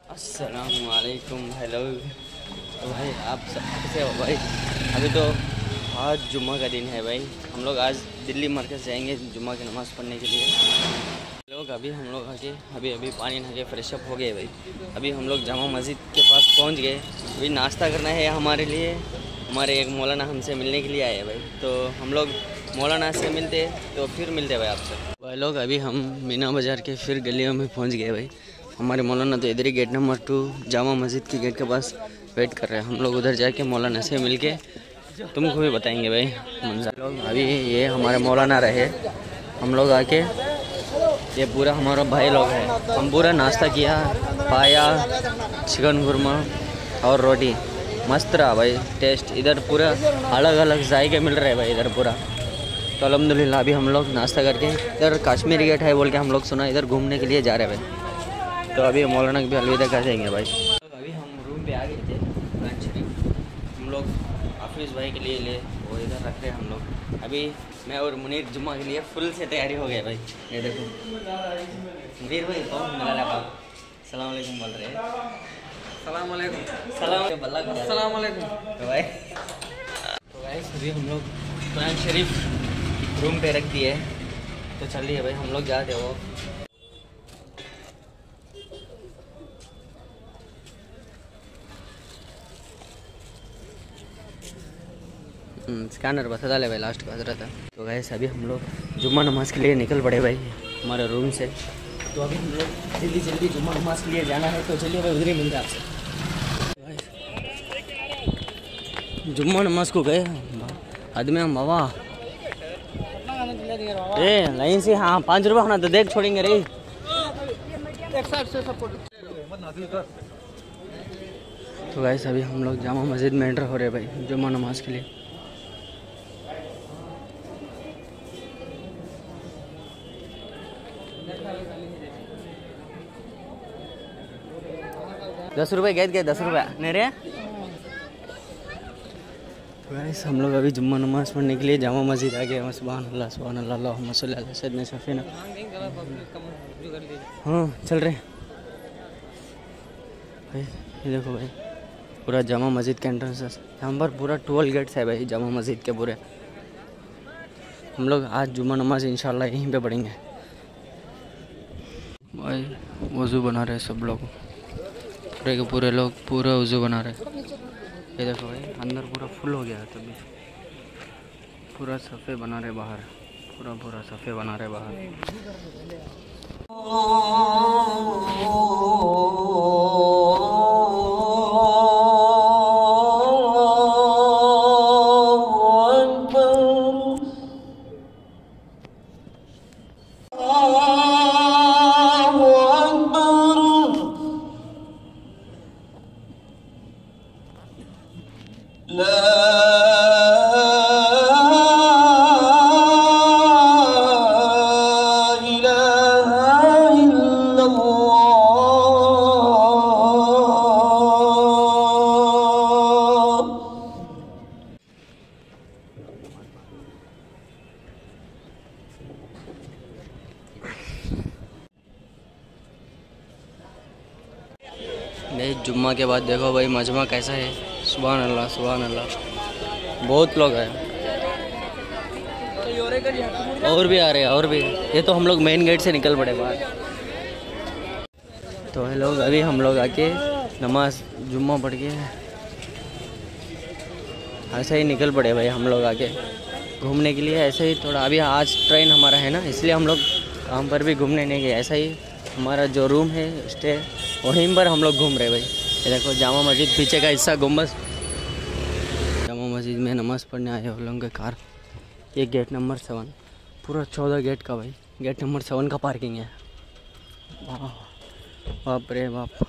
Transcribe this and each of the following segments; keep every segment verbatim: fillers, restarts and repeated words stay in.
अस्सलामुअलैकुम। हेलो। तो भाई आप सब कैसे हो भाई? अभी तो आज जुम्मा का दिन है भाई। हम लोग आज दिल्ली मरकज़ जाएंगे जुम्मा की नमाज़ पढ़ने के लिए। लोग अभी हम लोग आके अभी अभी पानी नहा के फ्रेश अप हो गए भाई। अभी हम लोग जामा मस्जिद के पास पहुंच गए। अभी नाश्ता करना है हमारे लिए। हमारे एक मौलाना हमसे मिलने के लिए आए भाई, तो हम लोग मौलाना से मिलते तो फिर मिलते भाई आपसे। भाई लोग अभी हम मीना बाज़ार के फिर गलियों में पहुँच गए भाई। हमारे मौलाना तो इधर ही gate number two Jama Masjid के गेट के पास वेट कर रहे हैं। हम लोग उधर जाके मौलाना से मिल के तुमको भी बताएंगे भाई मंजर। लोग अभी ये हमारे मौलाना रहे, हम लोग आके ये पूरा हमारा भाई लोग है। हम पूरा नाश्ता किया, पाया चिकन कुरमा और रोटी, मस्त रहा भाई टेस्ट। इधर पूरा अलग अलग जायके मिल रहे हैं भाई इधर पूरा। तो अल्हम्दुलिल्लाह अभी हम लोग नाश्ता करके इधर कश्मीरी गेट है बोल के हम लोग सुना, इधर घूमने के लिए जा रहे हैं भाई। तो अभी मौलाना भी अलविदा कर देंगे भाई। तो अभी हम रूम पे आ गए थे कुरान शरीफ हम लोग हाफिज़ भाई के लिए ले वो इधर रख रहे हैं हम लोग। अभी मैं और मुनीर जुम्मा के लिए फुल से तैयारी हो गया भाई। ये देखो मुनीर भाई कौन मिला लगा सलाम अलैकुम बोल रहे हैं। सलाम अलैकुम। सलाम बल्ला को सलाम अलैकुम। तो भाई तो भाई अभी हम लोग कुरान शरीफ रूम पे रख दिए, तो चलिए भाई हम लोग जाते हो। स्कैनर बता डाले भाई लास्ट का हजरत है। तो गैस अभी हम लोग जुम्मा नमाज़ के लिए निकल पड़े भाई हमारे रूम से। तो अभी हम लोग जल्दी जल्दी जुम्मा नमाज़ के लिए जाना है, तो चलिए भाई उधर ही मिलते हैं आपसे। जुम्मा नमाज़ को गए आदमी हम बाबा ए लाइन से। हाँ पाँच रुपये होना तो देख छोड़ेंगे रे। तो गैस अभी हम लोग जामा मस्जिद में एंटर हो रहे भाई जुम्मा नमाज़ के लिए। दस रुपये गए गए दस रुपये नहीं रे। वैसे हम लोग अभी जुम्मा नमाज़ पढ़ने के लिए जामा मस्जिद आ गए। सुभान अल्लाह सुभान अल्लाह अल्लाहुम्मा सल्ली अला सय्यिदना शफीना। हाँ चल रहे भाई। ये देखो भाई पूरा जामा मस्जिद के एंट्रेंस है। यहाँ पर पूरा ट्वेल्व गेट्स है भाई जामा मस्जिद के पूरे। हम लोग आज जुम्मा नमाज इंशाल्लाह यहीं पे पढ़ेंगे भाई। वज़ू बना रहे सब लोग, पूरे के पूरे लोग पूरा वज़ू बना रहे। ये देखो भाई अंदर पूरा फुल हो गया है, तभी पूरा सफ़े बना रहे बाहर, पूरा पूरा सफ़े बना रहे बाहर। नहीं जुम्मा के बाद देखो भाई मजमा कैसा है। सुभान अल्लाह सुभान अल्लाह बहुत लोग हैं और भी आ रहे हैं और भी। ये तो हम लोग मेन गेट से निकल पड़े बाहर। तो है लोग अभी हम लोग आके नमाज जुम्मा पढ़ के ऐसे ही निकल पड़े भाई हम लोग आके घूमने के लिए। ऐसे ही थोड़ा अभी आज ट्रेन हमारा है ना, इसलिए हम लोग काम पर भी घूमने नहीं गए। ऐसा ही हमारा जो रूम है स्टे वहीं पर हम लोग घूम रहे भाई। ये देखो जामा मस्जिद पीछे का हिस्सा गुम्बद। जामा मस्जिद में नमाज़ पढ़ने आए हम लोग के कार। ये गेट नंबर सेवन पूरा चौदह गेट का भाई गेट नंबर सेवन का पार्किंग है। वाह बाप रे बाप।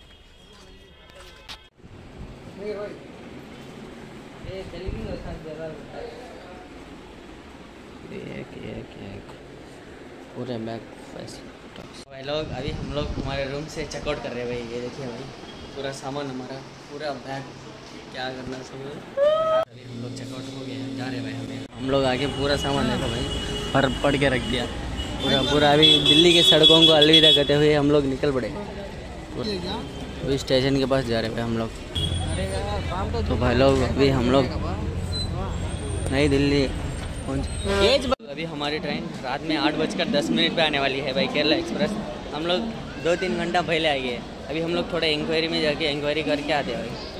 एक एक एक पूरे बैग फैसले भाई लोग। अभी हम लोग हमारे रूम से चेकआउट कर रहे हैं भाई। ये देखिए भाई पूरा सामान हमारा पूरा बैग क्या करना सब। अभी हम लोग चेकआउट हो गए जा रहे भाई। हमें हम लोग आके पूरा सामान देखो भाई भर पड़ के रख दिया पूरा पूरा। अभी दिल्ली के सड़कों को अलविदा करते हुए हम लोग निकल पड़े। अभी स्टेशन के पास जा रहे हैं हम लोग। तो भाई लोग अभी हम लोग नई दिल्ली पहुँच। अभी हमारी ट्रेन रात में आठ बजकर दस मिनट पे आने वाली है भाई, केरला एक्सप्रेस। हम लोग दो तीन घंटा पहले आए हैं। अभी हम लोग थोड़ा इंक्वायरी में जाके इंक्वायरी करके आते हैं भाई।